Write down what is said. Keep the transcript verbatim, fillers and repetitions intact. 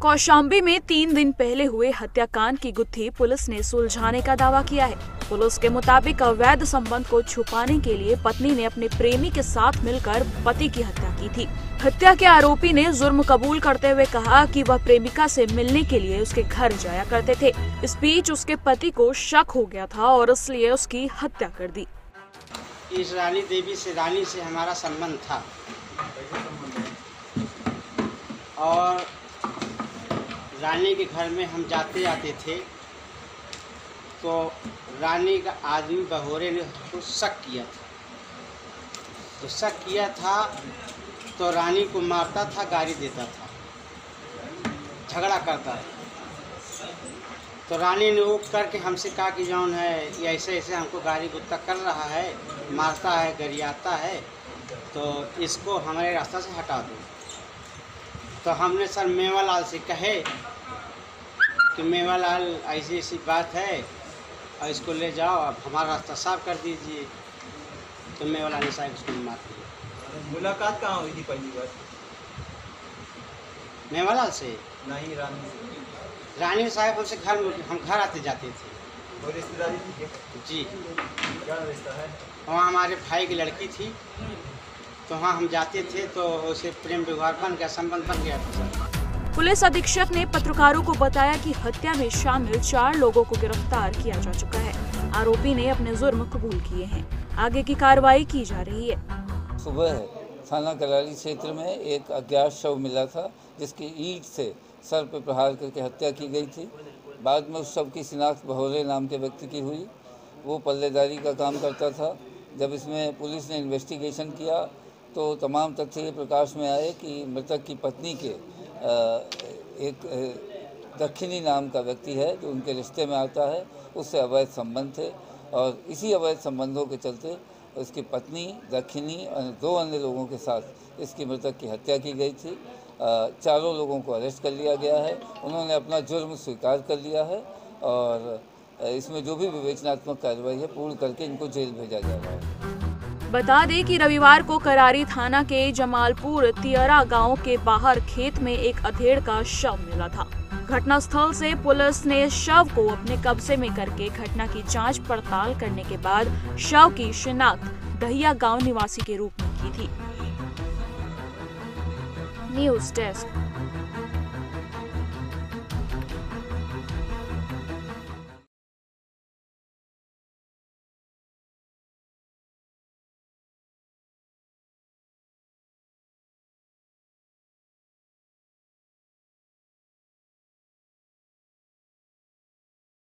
कौशाम्बी में तीन दिन पहले हुए हत्याकांड की गुत्थी पुलिस ने सुलझाने का दावा किया है। पुलिस के मुताबिक अवैध संबंध को छुपाने के लिए पत्नी ने अपने प्रेमी के साथ मिलकर पति की हत्या की थी। हत्या के आरोपी ने जुर्म कबूल करते हुए कहा कि वह प्रेमिका से मिलने के लिए उसके घर जाया करते थे। इस बीच उसके पति को शक हो गया था और इसलिए उसकी हत्या कर दी। इस रानी देवी से रानी से हमारा संबंध था और रानी के घर में हम जाते आते थे, तो रानी का आदमी बहोरे ने उसको शक किया था तो शक किया था तो रानी को मारता था, गाली देता था, झगड़ा करता था। तो रानी ने वो करके हमसे कहा कि जौन है ये ऐसे ऐसे हमको गाली गुत्ता कर रहा है, मारता है, गरियाता है, तो इसको हमारे रास्ता से हटा दो। तो हमने सर मेवालाल से कहे कि मेवालाल ऐसी ऐसी बात है और इसको ले जाओ, अब हमारा रास्ता साफ कर दीजिए। तो मेवालाल ने साहब इसको मार दिया। मुलाकात कहाँ हुई थी पहली बार? मेवालाल से नहीं, रानी से। रानी साहब हमसे घर में हम घर आते जाते थे। और रिश्तेदारी थी? जी। क्या रिश्ता है? वहाँ हमारे भाई की लड़की थी, तो वहाँ हम जाते थे तो उसे प्रेम व्यवहार बन गया, संबंध बन गया था। पुलिस अधीक्षक ने पत्रकारों को बताया कि हत्या में शामिल चार लोगों को गिरफ्तार किया जा चुका है। आरोपी ने अपने जुर्म कबूल किए हैं। आगे की कार्रवाई की जा रही है। सुबह थाना कराली क्षेत्र में एक अज्ञात शव मिला था, जिसकी ईंट से सर पर प्रहार करके हत्या की गई थी। बाद में उस शव की शिनाख्त बहोरे नाम के व्यक्ति की हुई। वो पल्लेदारी का काम करता था। जब इसमें पुलिस ने इन्वेस्टिगेशन किया तो तमाम तथ्य ये प्रकाश में आए कि मृतक की पत्नी के एक दक्षिणी नाम का व्यक्ति है जो उनके रिश्ते में आता है, उससे अवैध संबंध थे और इसी अवैध संबंधों के चलते उसकी पत्नी दक्षिणी और दो अन्य लोगों के साथ इसकी मृतक की हत्या की गई थी। चारों लोगों को अरेस्ट कर लिया गया है। उन्होंने अपना जुर्म स्वीकार कर लिया है और इसमें जो भी विवेचनात्मक कार्रवाई है पूर्ण करके इनको जेल भेजा जा रहा है। बता दें कि रविवार को करारी थाना के जमालपुर तियरा गांव के बाहर खेत में एक अधेड़ का शव मिला था। घटनास्थल से पुलिस ने शव को अपने कब्जे में करके घटना की जांच पड़ताल करने के बाद शव की शिनाख्त दहिया गांव निवासी के रूप में की थी। News desk.